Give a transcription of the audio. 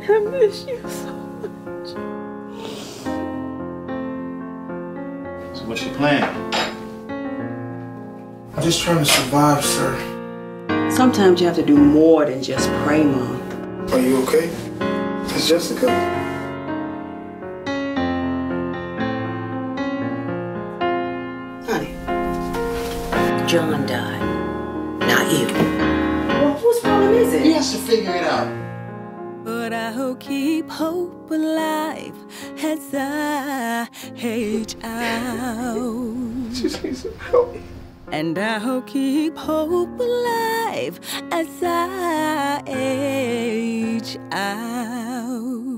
I miss you so much. So what's your plan? I'm just trying to survive, sir. Sometimes you have to do more than just pray, Mom. Are you okay? Is Jessica? Honey. John died, not you. Well, whose problem is it? He has to figure it out. But I'll keep hope alive as I age out. She needs some help. And I'll keep hope alive as I age out.